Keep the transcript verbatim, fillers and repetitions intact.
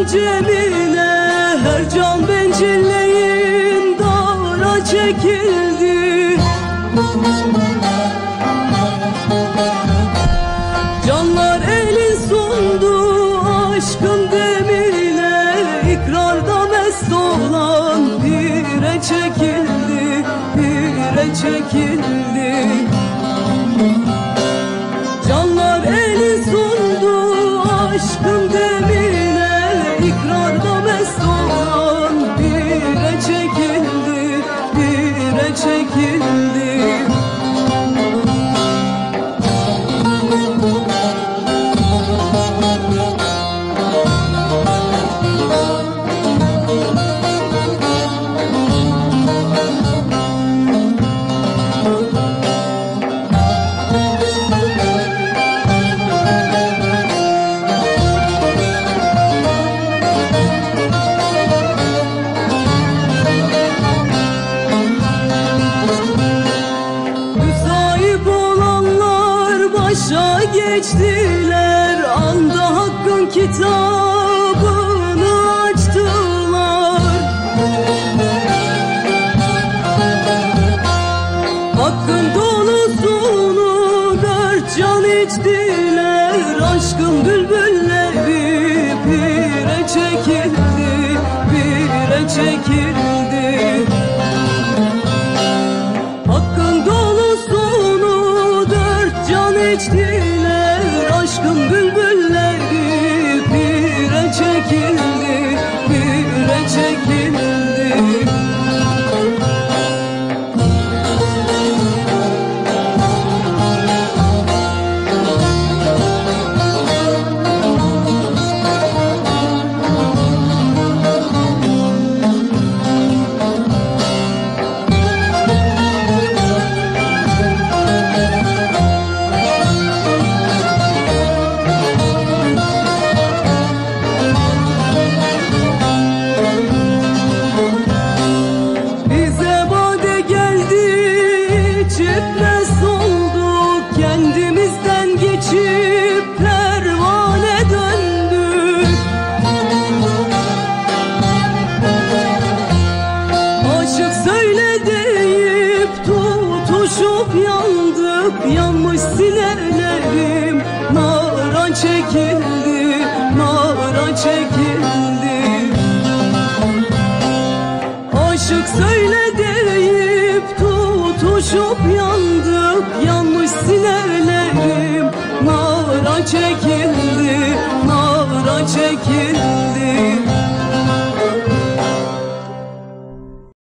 cemine, her can bencilleğin dara çekildi. Canlar elin sundu aşkın demine, ikrarda mest olan pire çekildi, pire çekildi. Canlar elin sundu aşkın demine, ikrarda mest olan pire çekildi, pire çekildi. Başa geçtiler, anda hakkın kitabını açtılar. Hakkın dolusunu dört can içtiler, aşkın bülbülleri pire çekildi, pire çekildi. Hakkın dolusunu dört can içtiler, aşkın bülbülleri pire çekildi, pire çekildi. Çiftles olduk, kendimizden geçip pervane döndük. Aşık söyle deyip tutuşup yandık, yanmış sinelerim nara çekildi, nara çekildi. Aşık söyle deyip tutuşup yandık, yanmış sinelerim nara çekildi.